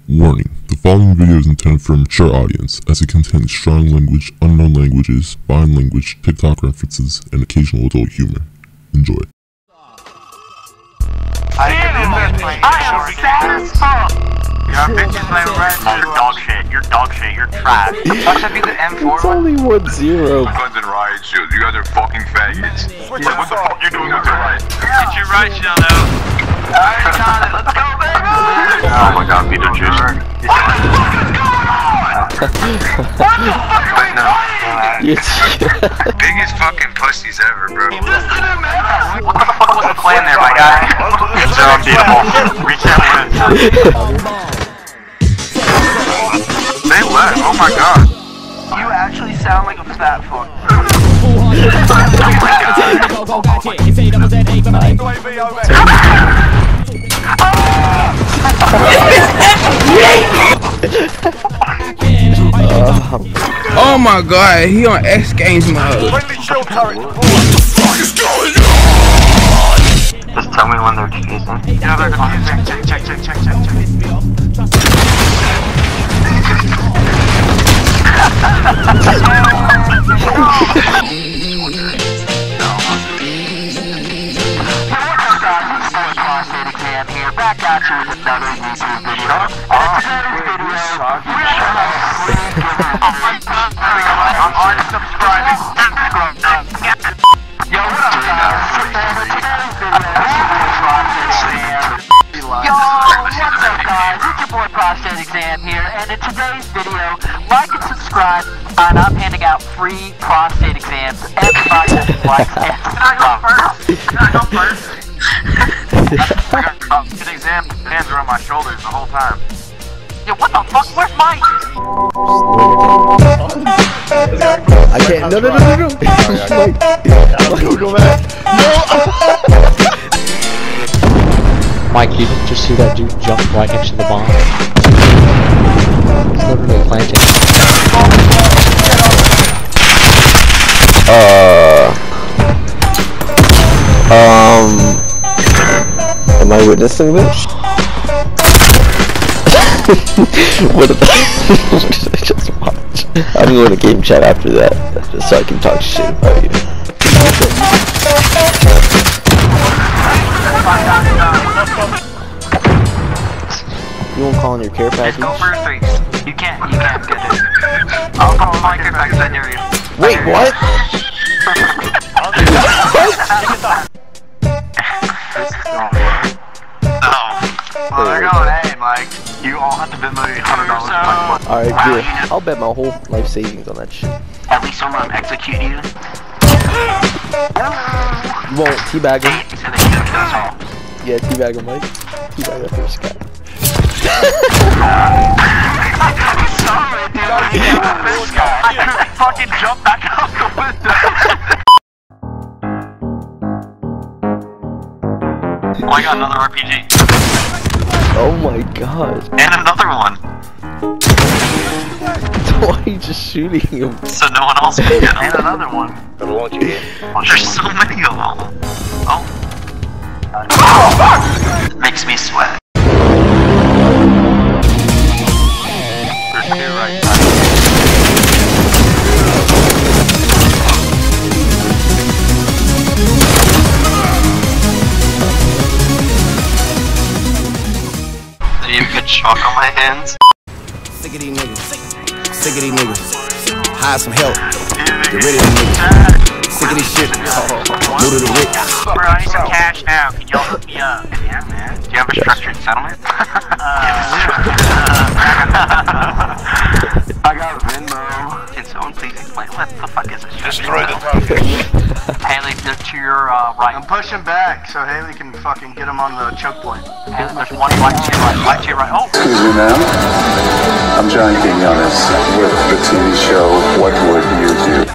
Warning, the following video is intended for a mature audience, as it contains strong language, unknown languages, bond language, TikTok references, and occasional adult humor. Enjoy. I am sad as fuck! Your bitches play red. You're dog shit. You're dog shit. You're trash. Why should be the M4? It's only 1-0. Guns and riot shields. You guys are fucking faggots. What the fuck you doing with your right? Get your right shield out. Alright, got it. Let's go, baby! Oh my god, Beetlejuice. What the fuck is going on? What the fuck are we playing? Biggest fucking pussies ever, bro. Listen to me! What the fuck was the plan there, my guy? It's unbeatable. Reset wins. They left. Oh my god. You actually sound like a fat fuck. Oh my god, he on X Games mode. Just tell me when they're defusing. Yeah, they're defusing. Check. Back at you with another YouTube video. I'm unsubscribing. Yo, what up, what's up, guys? It's your boy Prostate Exam here, and in today's video, like and subscribe, and I'm handing out free prostate exams. Everybody that likes and subscribe. Can I go first? Good exam. Hands are on my shoulders the whole time. Yo, what the fuck? Where's Mike? I can't. No. Go back. Mike, you didn't just see that dude jump right next to the bomb? He's literally planting. Am I witnessing this? What did I just watch? I'm going to game chat after that, just so I can talk shit about you. You won't call in your care package? Go for threes. You can't get it. I'll call my care package that area. Wait, what? Well, they're going, hey, Mike, you all have to bid me $100. Alright, good. I'll bet my whole life savings on that shit. At least I'm gonna execute you. You won't teabag him. Hey, Yeah, teabag him, Mike. Teabag that first guy. sorry, dude. I couldn't fucking jump back out the window. Oh, I got another RPG. Oh my god. And another one. Why are you just shooting him? So no one else can get them. And another one. There's so many of them. Oh. Makes me sweat. There's two right side. I need a good chalk on my hands. Sick of these niggas. Sick of these niggas. Hire some help. Get rid of these niggas. Sick of this shit. Go to the Rick. Bro, I need some cash now. Can y'all hook me up? Yeah, man. Do you have a structured settlement? I got Venmo. Can someone please explain what the fuck is this? Destroy the Haley, they're to your right. I'm pushing back so Haley can fucking get him on the choke point. Haley, there's one right to your right. Right to your right. Oh! Excuse me, ma'am. I'm John Quinones with the TV show What Would You Do?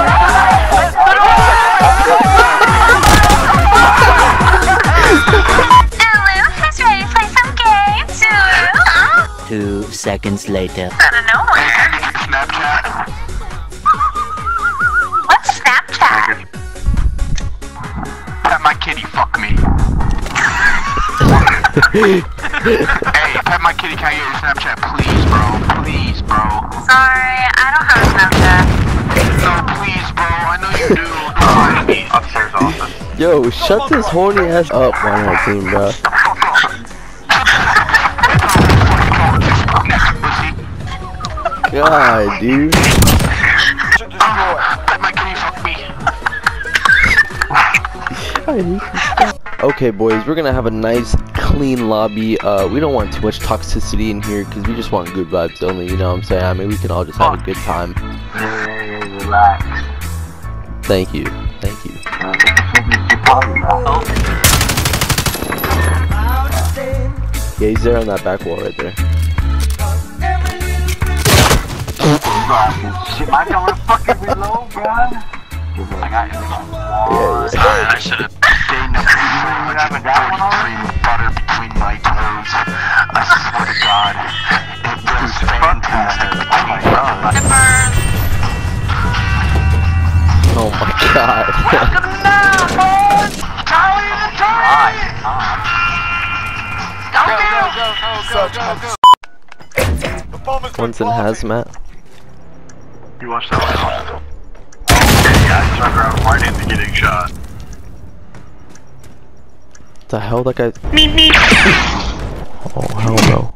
Who's ready to play some games? 2 seconds later. Out of nowhere. Snapchat. What's Snapchat? Let my kitty fuck me. Hey, Pet my kitty, can I get your Snapchat, please, bro? Please, bro. Sorry, I don't have a Snapchat. No, please, bro. I know you do. Upstairs office. Yo, shut this horny ass up on our team, bro. God, dude. Okay, boys, we're gonna have a nice, clean lobby. We don't want too much toxicity in here because we just want good vibes only. You know what I'm saying? I mean, we can all just have a good time. Relax. Thank you. Thank you. Yeah, he's there on that back wall right there. Shit, my camera fucking reload, bro. I got you. Yeah. I should have butter between my toes. I swear to God, it was fantastic. Oh my God. Oh my God. One's in hazmat. You watch that one? Yeah, I struck around right into getting shot. The hell, that guy? Oh hell no!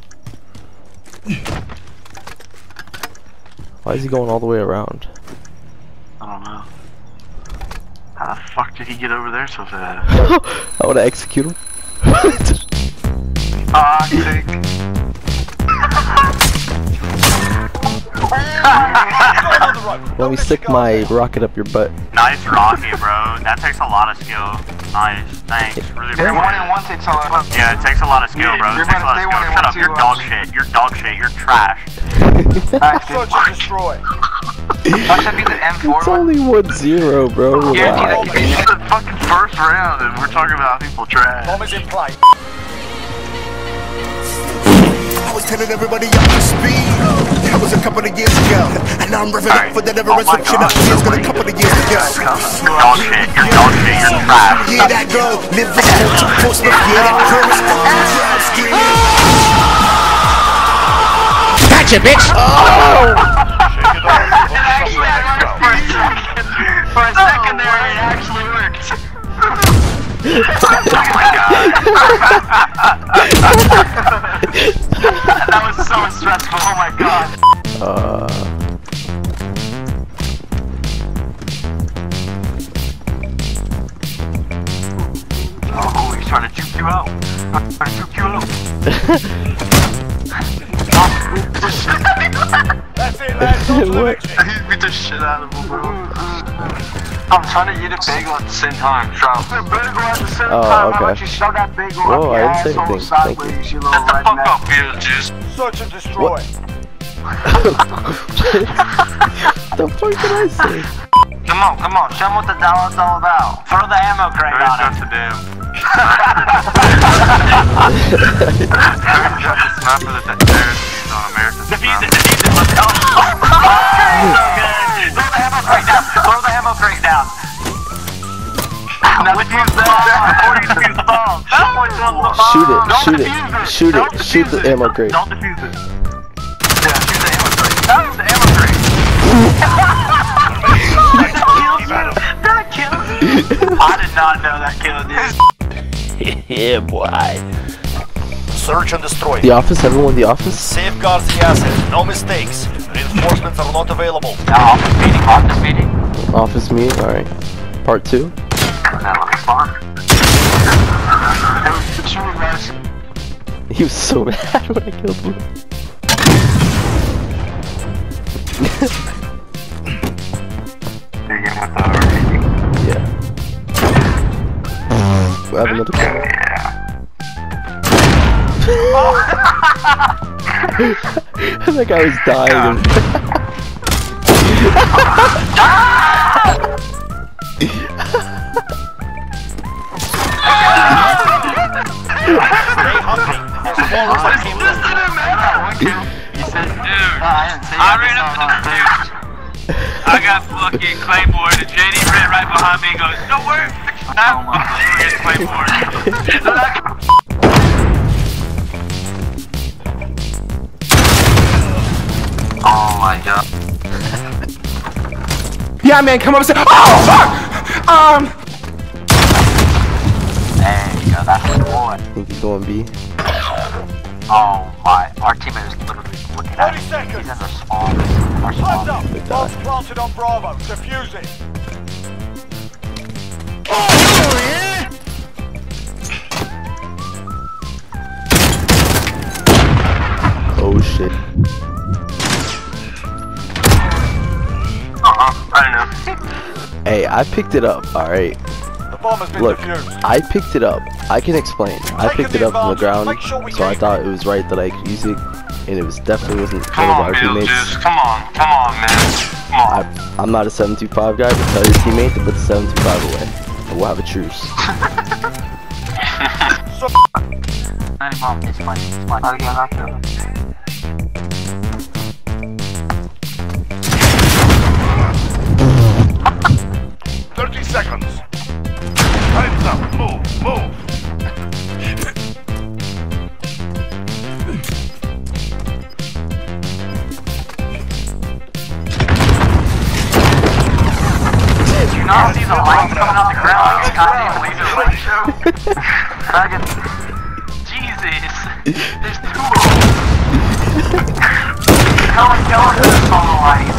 Why is he going all the way around? I don't know. How the fuck did he get over there so fast? I wanna execute him. Ah, sick. Let me stick my rocket up your butt. Nice rocket, bro. That takes a lot of skill. Nice, thanks. Really One and one takes a lot. Yeah, it takes a lot of skill, bro. It takes a lot of skill. Shut up, you're dog shit. You're dog shit. You're trash. Search and destroy. That should be the M4 It's only 1-0, bro. Relax. It's the fucking first round and we're talking about people trash. Bomb is in play. I was telling everybody up to speed. That was a couple of years ago. And now I'm revving up for that ever reception. It's been a couple of years ago. You're dog shit. You're dog shit. You're trash. Yeah, that girl. Live for culture. Portsmouth. Yeah, that chorus. Gotcha, bitch! For a second there, it actually worked. That was so stressful, oh my god. Oh, he's trying to juke you out. Trying to juke you out. That's it, lads. What? He beat the shit out of him, bro. I'm trying to eat a bagel at the same time. Shut Okay. you shove that bagel Whoa, up I your didn't say asshole anything. Thank you. sideways, you little redneck. Beetlejuice. Search and destroy. The fuck did I say? Come on, show them what the dollar's all about. Throw the ammo crate on it. The damn. Defuse it, let's go. Throw the ammo crate down. Now defuse the bomb. Shoot it, shoot the ammo crate. Don't defuse it. Yeah, shoot the ammo crate. Oh, the ammo crate. That killed you. I did not know that killed you. Yeah, boy. Search and destroy. The office, everyone in the office? Safeguards the asset. No mistakes. Reinforcements are not available. Office meeting. Office meeting, alright. Part 2. That looks fun. He was so mad when I killed him. Yeah. I have another call. That guy was dying. I ran up to the dude. I got fucking Claymore and JD ran right behind me and goes, don't worry. I'm Claymore. my god. Yeah, man, come up and say, oh, fuck! There you go, that's the one. I think he's going B. Oh my, our teammate is literally looking at me. He's in the spawn. Our spawn. Bombs planted on Bravo. Defuse it. Oh shit. I don't know. Hey, I picked it up, alright? The bomb has been Look, defused. I picked it up. I can explain. I picked it up from the ground, so I thought it was right that I could use it, and it was definitely wasn't one of our teammates. Come on, man. Come on. I'm not a 725 guy, but tell your teammate to put the 725 away, and we'll have a truce. Any bomb, it's fine, it's fine. I'll get after him. Seconds. Time's up. Move. Did you not see the lights coming out the ground like a goddamn laser light show? Jesus. There's two of them. How are you going to this on the lights?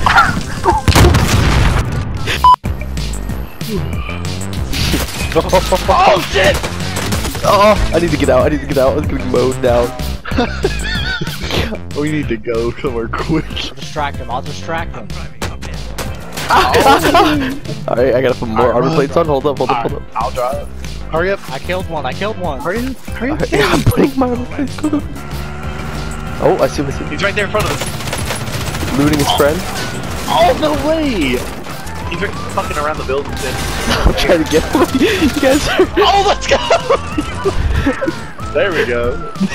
Oh shit! Oh, I need to get out. I'm getting mowed down. We need to go somewhere quick. I'll distract him. Alright, I gotta put more armor plates on. Hold up. I'll drive. Hurry up. I killed one. Hurry up. Right, yeah, I'm putting my armor plates on. Oh, I see him. He's right there in front of us. Looting his friend. Oh, no way! He's right fucking around the building. I'm trying to get him. You guys are... Oh, let's go! There we go.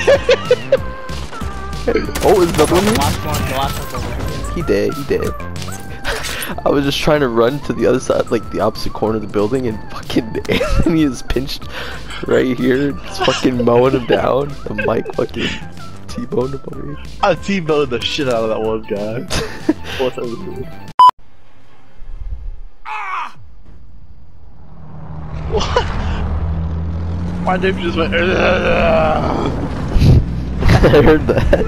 Oh, is another one here? The last one's over here. He did. I was just trying to run to the other side, like the opposite corner of the building, and fucking Anthony is pinched right here. Just fucking mowing him down. And Mike fucking T-boned him over here. I T-boned the shit out of that one guy. What's over here? What? My dude just went. I heard that.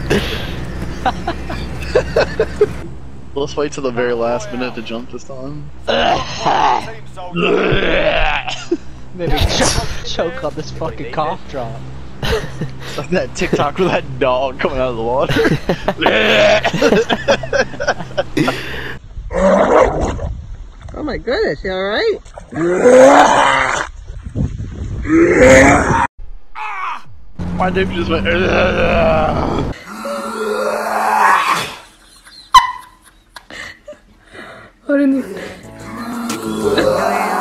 Let's wait till the very last minute to jump this time. Maybe choke on this fucking cough drop. Like that TikTok with that dog coming out of the water. Oh my goodness, you alright? My dude just went. I didn't.